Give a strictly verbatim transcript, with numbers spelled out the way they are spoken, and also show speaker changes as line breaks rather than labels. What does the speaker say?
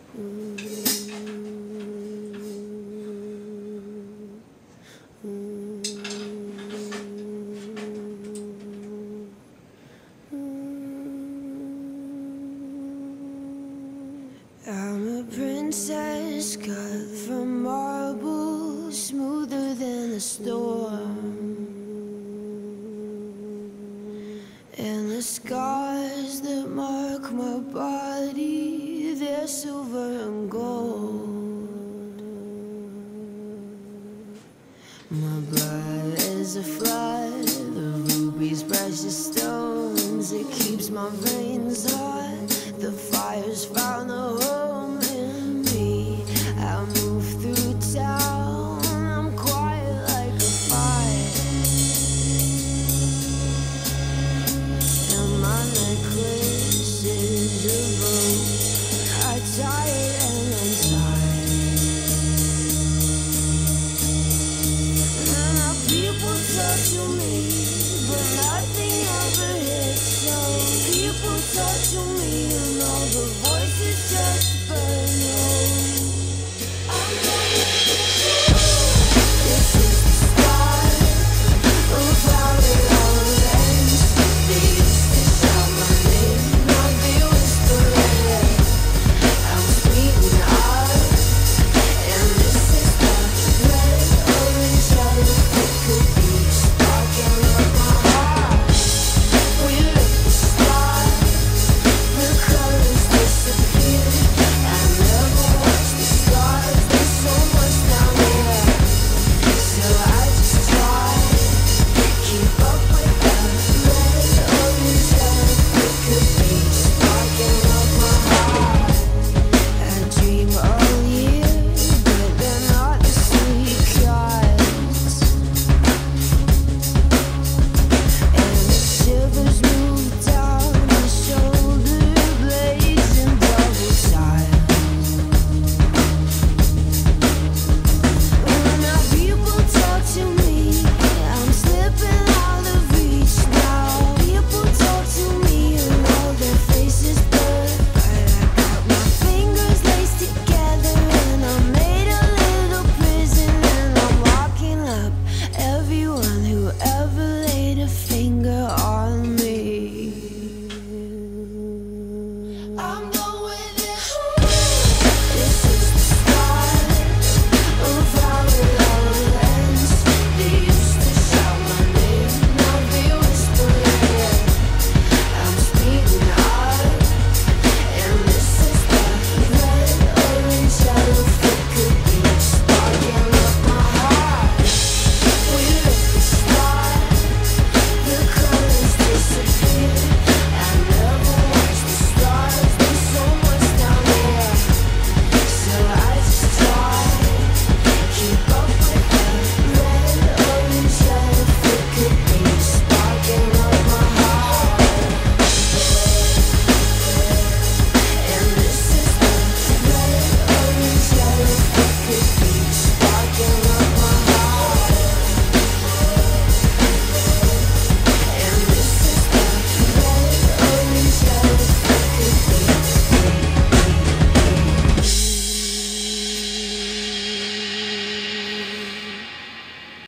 I'm a princess cut from marble, smoother than a storm. And the scars that mark my body, they're silver and gold. My blood is a flood, the rubies, precious stones. It keeps my veins hot, the fire's found the